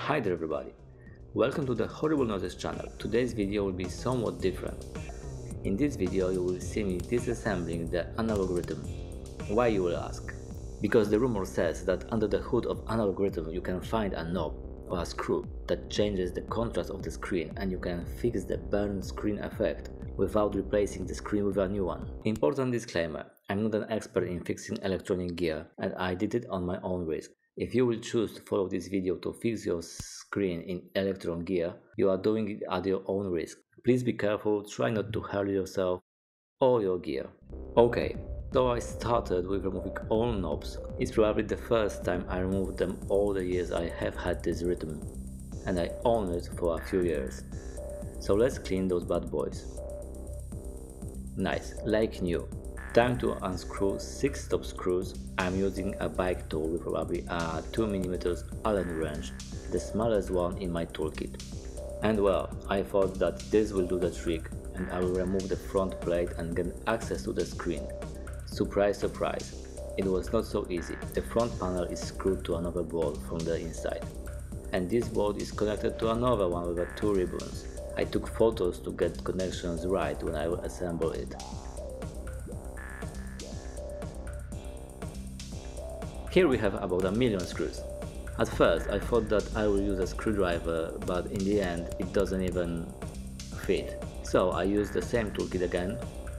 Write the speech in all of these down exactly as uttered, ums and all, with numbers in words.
Hi there everybody, welcome to the Horrible Noises channel. Today's video will be somewhat different. In this video you will see me disassembling the analog Rytm. Why, you will ask? Because the rumor says that under the hood of analog Rytm you can find a knob or a screw that changes the contrast of the screen, and you can fix the burn screen effect without replacing the screen with a new one. Important disclaimer, I'm not an expert in fixing electronic gear and I did it on my own risk. If you will choose to follow this video to fix your screen in Elektron gear, you are doing it at your own risk. Please be careful, try not to hurt yourself or your gear. Okay, so I started with removing all knobs. It's probably the first time I removed them all the years I have had this Rytm, and I own it for a few years. So let's clean those bad boys. Nice, like new. Time to unscrew six top screws. I'm using a bike tool with probably a two millimeter Allen wrench, the smallest one in my toolkit. And well, I thought that this will do the trick and I will remove the front plate and get access to the screen. Surprise, surprise, it was not so easy. The front panel is screwed to another bolt from the inside, and this bolt is connected to another one with two ribbons. I took photos to get connections right when I will assemble it. Here we have about a million screws. At first I thought that I will use a screwdriver, but in the end it doesn't even fit. So I used the same toolkit again.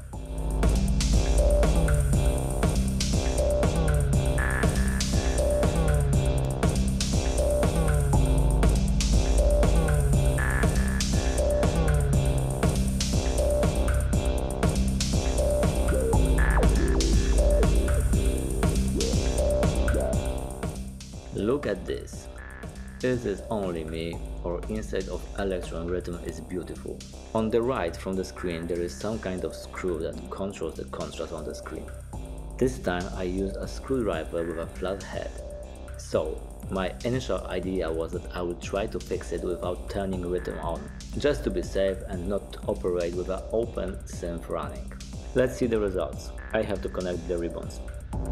Look at this. Is this only me, or inside of Elektron Rytm is beautiful? On the right from the screen there is some kind of screw that controls the contrast on the screen. This time I used a screwdriver with a flat head. So my initial idea was that I would try to fix it without turning Rytm on, just to be safe and not operate with an open synth running. Let's see the results. I have to connect the ribbons.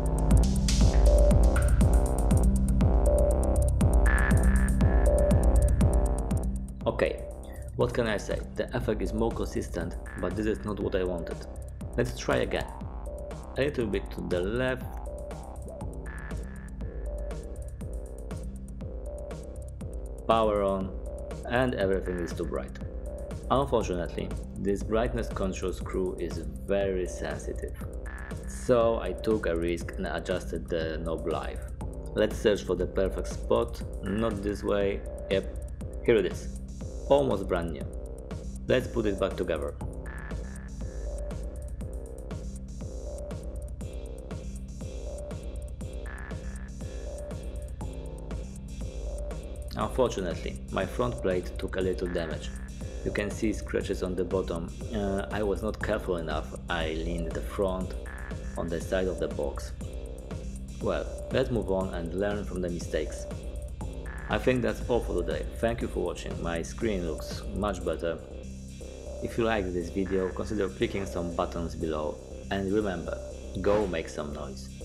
Okay, what can I say? The effect is more consistent, but this is not what I wanted. Let's try again. A little bit to the left. Power on, and everything is too bright. Unfortunately, this brightness control screw is very sensitive. So I took a risk and adjusted the knob live. Let's search for the perfect spot. Not this way. Yep, here it is. Almost brand new. Let's put it back together. Unfortunately, my front plate took a little damage. You can see scratches on the bottom. Uh, I was not careful enough. I leaned the front on the side of the box. Well, let's move on and learn from the mistakes. I think that's all for today. Thank you for watching. My screen looks much better. If you liked this video, consider clicking some buttons below, and remember, go make some noise.